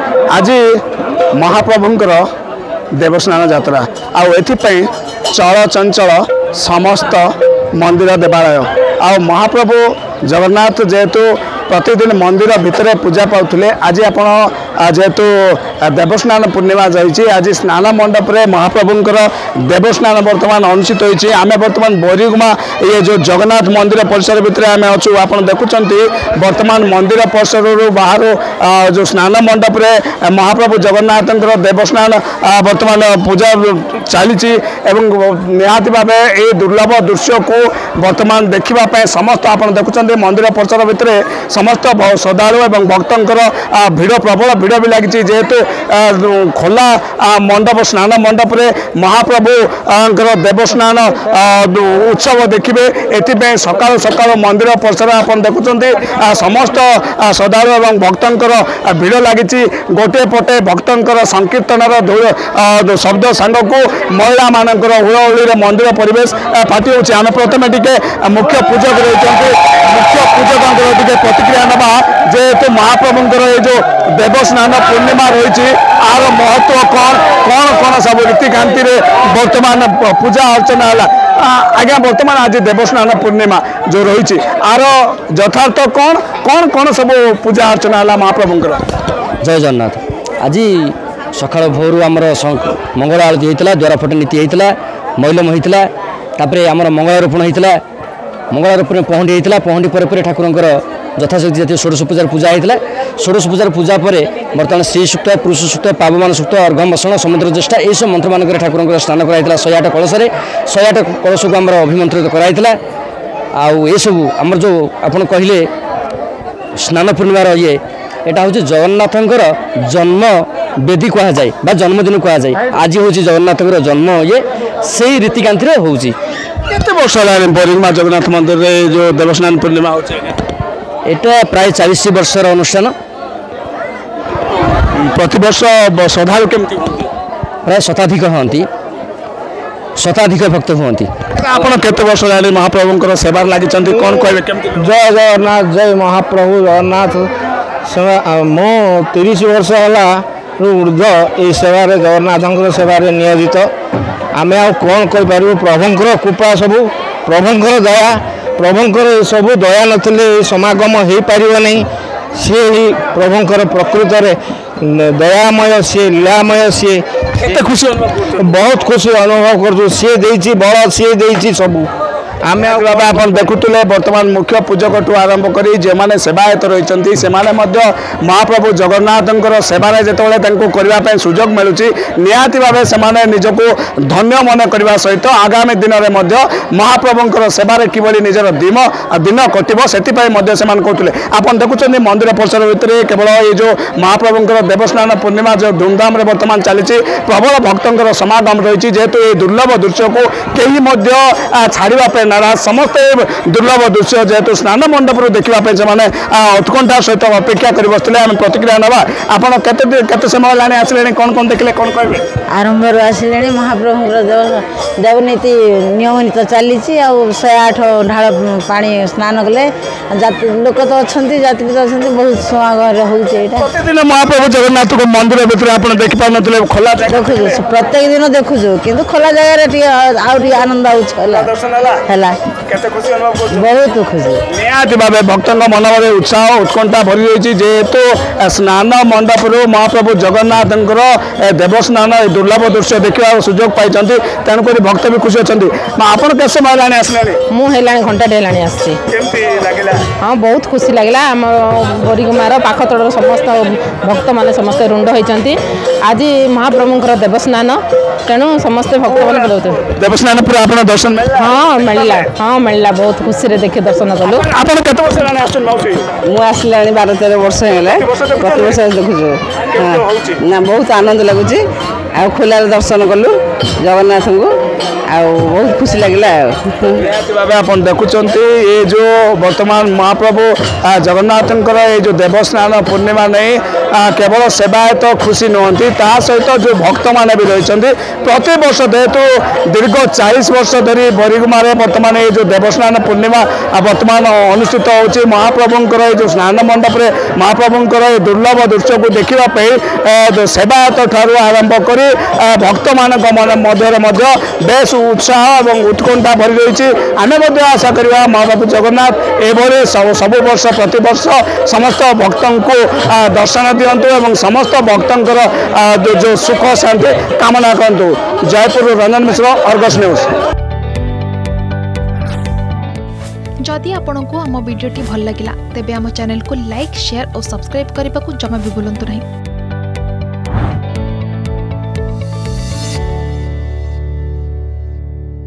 आज महाप्रभुंकर देवस्नान यात्रा आउपाई चल चंचल समस्त मंदिर देवालय आ महाप्रभु जगन्नाथ जेहेतु प्रतिदिन मंदिर भितर पूजा पाते आज आपण जेहेतु देवस्नान पूर्णिमा जाइए आज स्नान मंडप रे महाप्रभुंकर देवस्नान वर्तमान अनुष्ठित होती आम बर्तमान बोरीगुमा ये जो जगन्नाथ मंदिर परिसर भितर आम अच्छू आप देखुं बर्तमान मंदिर परिसर बाहर जो स्नान मंडप रे महाप्रभु जगन्नाथ देवस्नान वर्तमान पूजा चली निहाती भाव ये दुर्लभ दृश्य को वर्तमान देखापी समस्त आप देखुं मंदिर परिसर भितर समस्त श्रद्धालु और भक्तर भिड़ प्रबल भिड़ भी लगी जेहेतु खोला मंडप स्नान मंडप रे महाप्रभु देवस्नान उत्सव देखिए एपाई सकाल सकाल मंदिर परिसर आप देखुं समस्त श्रद्धालु और भक्तर भिड़ लगी गोटे पटे भक्तर संकीर्तन शब्द सांग को महिला मानकर हुड़हुड़ी मंदिर परिवेश फाटी होम प्रथम टे मुख्य पूजक रही मुख्य पूजक प्रतिक्रिया नवा जेहेतु महाप्रभुंर ये जो देवस्नान पूर्णिमा रही आर महत्व कौन कौन कौन सब रीतिकांति वर्तमान पूजा अर्चना है आज्ञा वर्तमान आज देवस्नान पूर्णिमा जो रही आर यथार्थ कौन कौन कौन सब पूजा अर्चना है महाप्रभुंर। जय जगन्नाथ। आज सकाल भोर आमर मंगल आरती होता द्वारा फटे नीति होता मैलम होता आमर मंगलारोपण होता मंगलारोपण पहुंडी होता पहुंडी पर ठाकुर यथाशक्ति जाती षोडश पूजार पूजा होता षोडश पूजार पूजा पर बर्तमान श्री सूक्त पुरुष सूक्त पावमान सूक्त अर्घ मसण समुद्र ज्येष्ठा यह सब मंत्र मानक ठाकुर स्नान कराई 108 कलश 108 कलश को आम अभिमंत्रित कराई आउ ये सब आमर जो आप कहले स्नान पूर्णिमार ये यहाँ हूँ जगन्नाथंकर जन्म बेदी कह जाए बा जन्मदिन कह जाए आज हूँ जगन्नाथंकर जन्म ये से रीतिकांति हूँ केते वर्ष है बोरीगुमा जगन्नाथ मंदिर रे जो देवस्नान पूर्णिमा होचे एटा प्राय 40 वर्षर अनुष्ठान प्रति वर्ष श्रद्धालु केमती प्राय शताधिक हंती शताधिक भक्त हुंती। आपण केते वर्ष है महाप्रभुंकर सेवार लागि कौन कहबे केमती? जय जगन्नाथ जय महाप्रभु जगन्नाथ मो 30 वर्ष है ऊर्ध ये सेवार जगन्नाथ सेवार नियोजित आम आ कौन कहीपर प्रभुंर कृपा सब प्रभुंर दया प्रभुंर सब दया नथिले समागम हो पार नहीं सी ही प्रभुंर प्रकृत दयामय सी लीलामय सी खुशी बहुत खुशी अनुभव कर सी देती बल सी देती सब आम बाबा आप देखुले बर्तमान मुख्य पूजक ठू आरंभ कर जो सेवायत रही से महाप्रभु जगन्नाथ सेवार जो करने सुजोग मिलूँ निहाती भाव से निजको धन्य मन करने सहित आगामी दिन में महाप्रभुंर सेवार किभली निजर दिन कटो से कहते आप देखुं मंदिर परिसर भितर केवल ये जो महाप्रभुंर देवस्नान पूर्णिमा जो धूमधाम बर्तमान चली प्रबल भक्तर समागम रही जेहेतु ये दुर्लभ दृश्य को कहीं छाड़ापी नाराज समस्त दुर्लभ दृश्य जेहेतु स्नान मंडप देखापी से उत्कंठा सहित अपेक्षा कर बसते आम प्रतिक्रिया नवा आपड़ केते समय लाने आसिले कौन कौन देखले कौन कहे आरंभ आसिले महाप्रभु देवनीति नियम नीति चली 108 ढाल पानी स्नान कले लोक तो अच्छा जाति तो अच्छा बहुत समागम होदिन महाप्रभु जगन्नाथ को मंदिर भीतर आप देखी पार न खोला देखु प्रत्येक दिन देखु कि खोला जगह आनंद बहुत खुशी निहाती भाव भक्त मन में उत्साह उत्कंठा भरी रही जेहेतु स्नान मंडप महाप्रभु जगन्नाथ देवस्नान दुर्लभ दृश्य देखा सुजोग पाई तेणुक भक्त भी खुशी अच्छा आप समय लाने आसले मुझे घंटाटे हाँ बहुत खुशी लगे आम बोरीगुमार पाखतड़ समस्त भक्त मैंने समस्ते रुंड होती आज महाप्रभुंर देवस्नान तेणु समस्ते भक्त मैंने देवस्नान पूरा आप दर्शन हाँ मिलला बहुत खुशी रे देखे दर्शन कलु मुझे 12-13 वर्ष है प्रति वर्ष देखु ना बहुत आनंद लगुच आ खोलार दर्शन कलु जगन्नाथ को बहुत खुशी लगे निहाती भावे आप देखुंत ये जो वर्तमान महाप्रभु जगन्नाथंकर ये जो देवस्नान पूर्णिमा नहीं केवल सेवायत खुशी नुहति ता सहित जो भक्त मैंने भी रही प्रति वर्ष जेहेतु दीर्घ 40 वर्ष धरी बरिगुमार वर्तमान ये जो देवस्नान पूर्णिमा वर्तमान अनुष्ठित हो महाप्रभुंकर जो स्नान मंडप रे महाप्रभुंकर दुर्लभ दृश्य को देखापी सेवायत ठारू आरंभ कर भक्त मान मध्य बेस उत्साह और उत्कंठा भरी रही आम आशा करवा महाप्रभु जगन्नाथ एभली सब वर्ष प्रति वर्ष समस्त भक्त को दर्शन दिंतु और समस्त भक्तर जो सुख शांति कामना करतु। Jaipur Ranjan Mishra, Argus news. जदि आपंक आम भिडी भल लगा तेब आम चैनल को लाइक शेयर और सब्सक्राइब करने को जमा भी भूलु नहीं।